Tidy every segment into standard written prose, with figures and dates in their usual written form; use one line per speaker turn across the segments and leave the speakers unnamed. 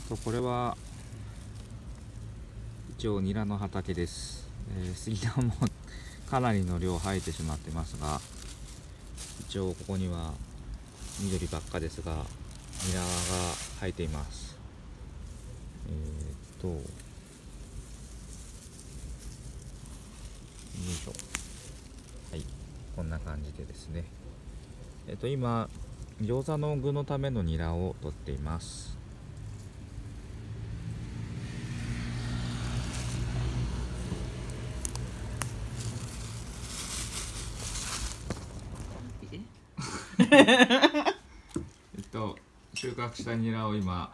これは一応ニラの畑です。杉菜もかなりの量生えてしまってますが、一応ここには緑ばっかですがニラが生えています。よいしょ。はい、こんな感じでですね。今餃子の具のためのニラを取っています。収穫したニラを今、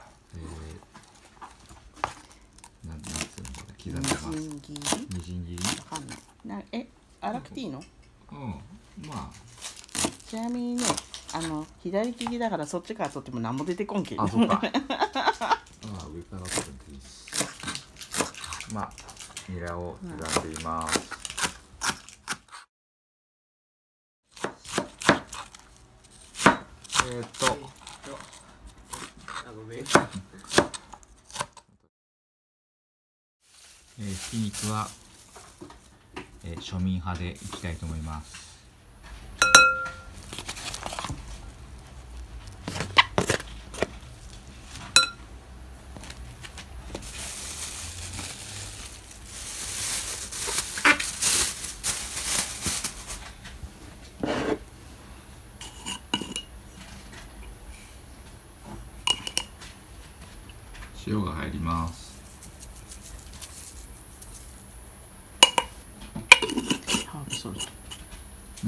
なんつうのかな、刻んでます。みじん切り。
わかんない。粗くていいの？
うん、まあ。
ちなみにね、左利きだからそっちから取っても何も出てこんけん。
あ、そうか。まあ上から取るといいし。まあニラを刻んでいます。ひき肉は、庶民派でいきたいと思います。塩が入ります。
ハーブソルト。
うん。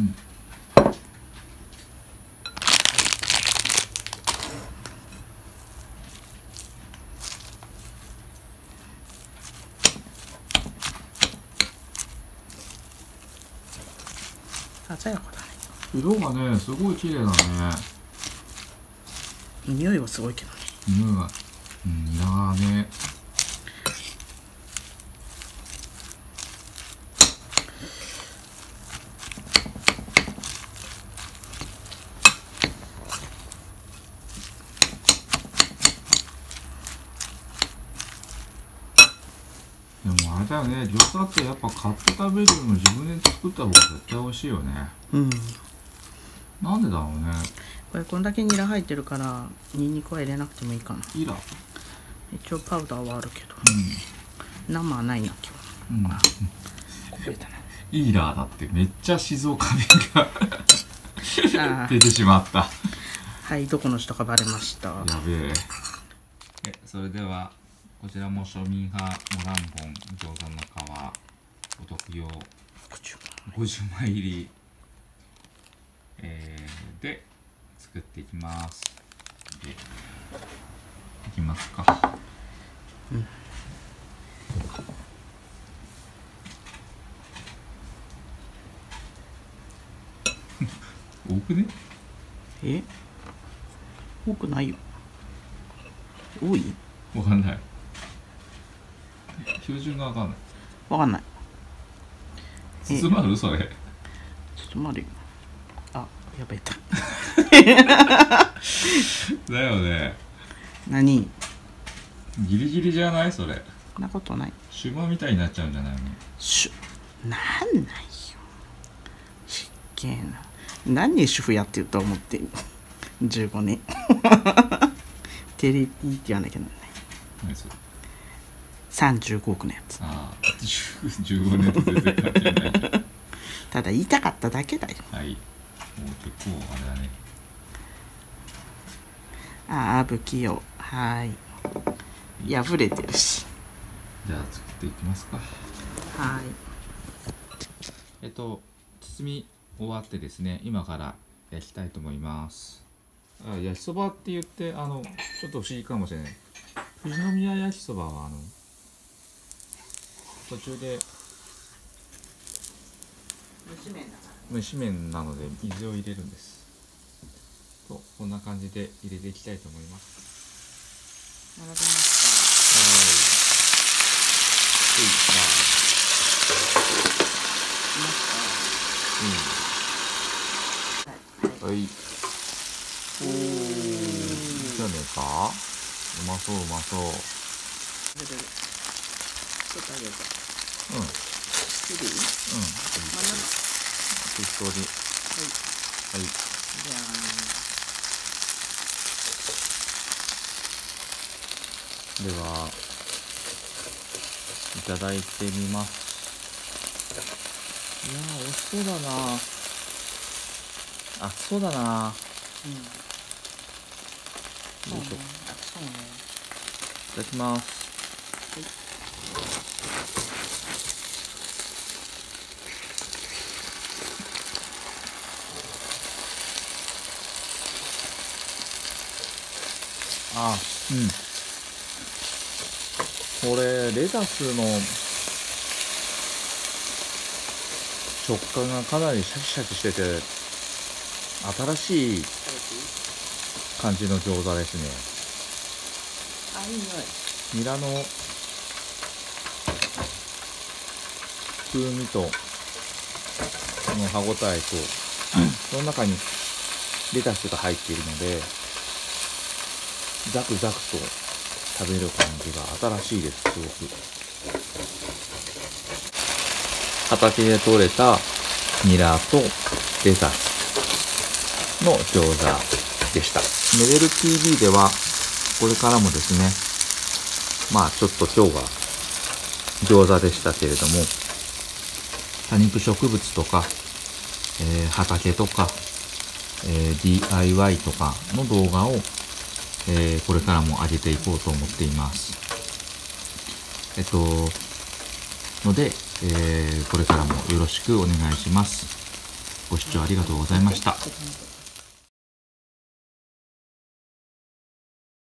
鮮やかだね。
色がね、すごい綺麗だね。
匂いはすごいけどね。
匂いが、ニラがね。でもあれだよね、餃子ってやっぱ買って食べるよりも自分で作った方が絶対美味しいよね。
うん。
なんでだろうね。
こんだけニラ入ってるからニンニクは入れなくてもいいかな。
いいら。
一応パウダーはあるけど、生はないな今日。こぼれたな。
イーラーだってめっちゃ静岡弁が出てしまった。
はい、どこの人かバレました。
やべえ。それではこちらも庶民派モランボン餃子の皮お得用50枚入り、で作っていきます。でいきますか。多くね？
多くないよ。多い？
わかんない。標準がわかんない。
わかんない。
包まるそれ。
包まるよ。あ、やべえた。
だよね。
何？
ギリギリじゃないそれ。
そんなことない。
シュマみたいになっちゃうんじゃないの？
なんないよ。しっけえな。何年主婦やってると思ってる15年。テレビって言わなきゃならない。
何それ
35億のやつ。
ああ、15年と全然関係ない。
ただ言いたかっただけだよ。
はい。もう結構あれだね。
ああ、不器用。はい。破れてるし。
じゃあ作っていきますか。
はい。
包み終わってですね、今から焼きたいと思います。焼きそばって言ってちょっと不思議かもしれない。富士宮焼きそばは途中で蒸し麺なので水を入れるんです。こんな感じで入れていきたいと思います。
並べました。
はい。おお。じゃねえか。 まそううまそう。
ちょっとあげようか。
うん
いい？真ん中。
適当に。
はい。
はい。
じゃ
ではいただいてみます。いやー美味しそうだな。あ、そうだな。
あ、
よいしょ。い
そうね。
ただきます。あ、うん。これレタスの食感がかなりシャキシャキしてて新しい感じの餃子ですね。
あ、いい匂い。
ニラの風味とこの歯ごたえとその中にレタスが入っているのでザクザクと食べる感じが新しいです。すごく畑で採れたニラとレタスの餃子でした。メデル TV ではこれからもですね、まあちょっと今日は餃子でしたけれども、多肉植物とか、畑とか、DIY とかの動画を、これからも上げていこうと思っています。ので、これからもよろしくお願いします。ご視聴ありがとうございました。